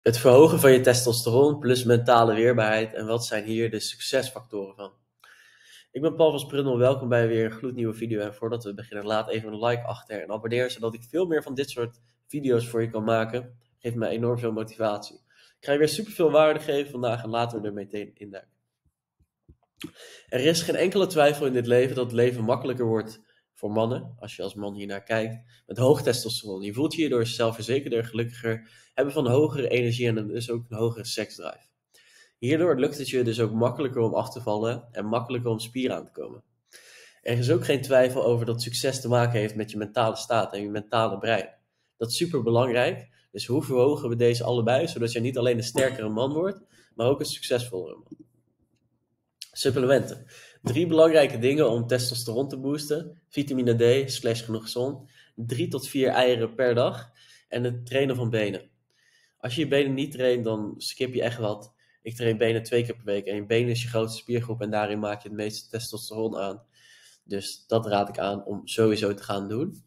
Het verhogen van je testosteron plus mentale weerbaarheid. En wat zijn hier de succesfactoren van? Ik ben Paul van Sprundel, welkom bij weer een gloednieuwe video. En voordat we beginnen, laat even een like achter en abonneer, zodat ik veel meer van dit soort video's voor je kan maken. Geeft mij enorm veel motivatie. Ik ga je weer super veel waarde geven vandaag en laten we er meteen induiken. Er is geen enkele twijfel in dit leven dat het leven makkelijker wordt voor mannen, als je als man hiernaar kijkt, met hoog testosteron. Je voelt je hierdoor zelfverzekerder, gelukkiger, hebben van hogere energie en dus ook een hogere seksdrive. Hierdoor lukt het je dus ook makkelijker om af te vallen en makkelijker om spieren aan te komen. Er is ook geen twijfel over dat succes te maken heeft met je mentale staat en je mentale brein. Dat is super belangrijk. Dus hoe verhogen we deze allebei, zodat je niet alleen een sterkere man wordt, maar ook een succesvollere man. Supplementen. 3 belangrijke dingen om testosteron te boosten. Vitamine D, genoeg zon. 3 tot 4 eieren per dag. En het trainen van benen. Als je je benen niet traint, dan skip je echt wat. Ik train benen 2 keer per week. En je benen is je grootste spiergroep en daarin maak je het meeste testosteron aan. Dus dat raad ik aan om sowieso te gaan doen.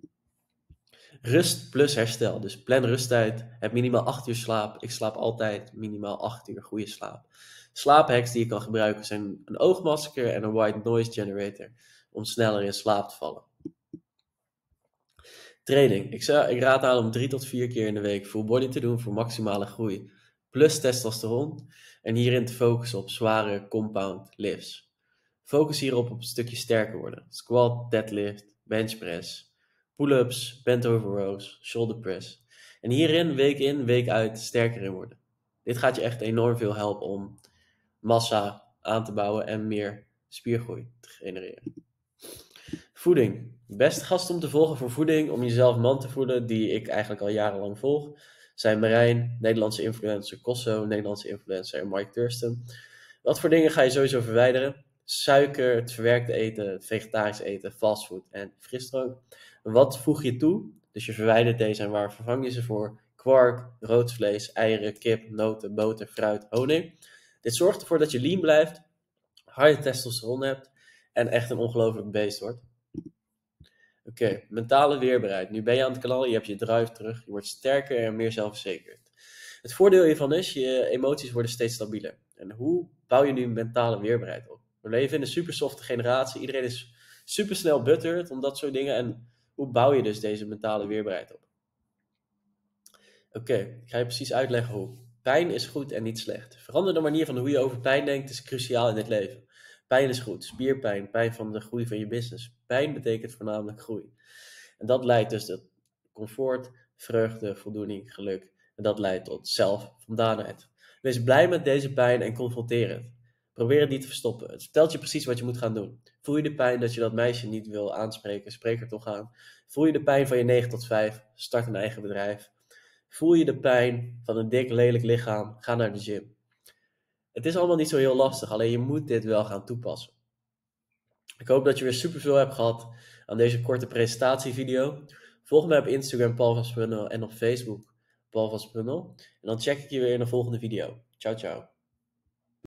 Rust plus herstel. Dus plan rusttijd. Heb minimaal 8 uur slaap. Ik slaap altijd minimaal 8 uur goede slaap. Slaaphacks die je kan gebruiken zijn een oogmasker en een white noise generator. Om sneller in slaap te vallen. Training. Ik raad aan om 3 tot 4 keer in de week full body te doen voor maximale groei. Plus testosteron. En hierin te focussen op zware compound lifts. Focus hierop op een stukje sterker worden. Squat, deadlift, bench press, pull-ups, bent over rows, shoulder press. En hierin week in, week uit sterker in worden. Dit gaat je echt enorm veel helpen om massa aan te bouwen en meer spiergroei te genereren. Voeding. Beste gasten om te volgen voor voeding, om jezelf man te voeden, die ik eigenlijk al jarenlang volg, zijn Marijn, Nederlandse influencer Kosso, Nederlandse influencer en Mike Thurston. Wat voor dingen ga je sowieso verwijderen? Suiker, het verwerkte eten, het vegetarisch eten, fastfood en frisdrank. Wat voeg je toe? Dus je verwijdert deze en waar vervang je ze voor? Kwark, rood vlees, eieren, kip, noten, boter, fruit, honing. Dit zorgt ervoor dat je lean blijft, high testosteron hebt en echt een ongelooflijk beest wordt. Oké, mentale weerbaarheid. Nu ben je aan het knallen, je hebt je drive terug, je wordt sterker en meer zelfverzekerd. Het voordeel hiervan is, je emoties worden steeds stabieler. En hoe bouw je nu mentale weerbaarheid op? We leven in een super softe generatie, iedereen is super snel buttered om dat soort dingen. En hoe bouw je dus deze mentale weerbaarheid op? Oké, ik ga je precies uitleggen hoe. Pijn is goed en niet slecht. Verander de manier van hoe je over pijn denkt is cruciaal in dit leven. Pijn is goed, spierpijn, pijn van de groei van je business. Pijn betekent voornamelijk groei. En dat leidt dus tot comfort, vreugde, voldoening, geluk. En dat leidt tot zelfvoldaanheid. Wees blij met deze pijn en confronteer het. Probeer het niet te verstoppen. Het vertelt je precies wat je moet gaan doen. Voel je de pijn dat je dat meisje niet wil aanspreken, spreek er toch aan. Voel je de pijn van je 9 tot 5, start een eigen bedrijf. Voel je de pijn van een dik, lelijk lichaam, ga naar de gym. Het is allemaal niet zo heel lastig, alleen je moet dit wel gaan toepassen. Ik hoop dat je weer superveel hebt gehad aan deze korte presentatievideo. Volg mij op Instagram Paul van Sprundel en op Facebook Paul van Sprundel. En dan check ik je weer in de volgende video. Ciao, ciao.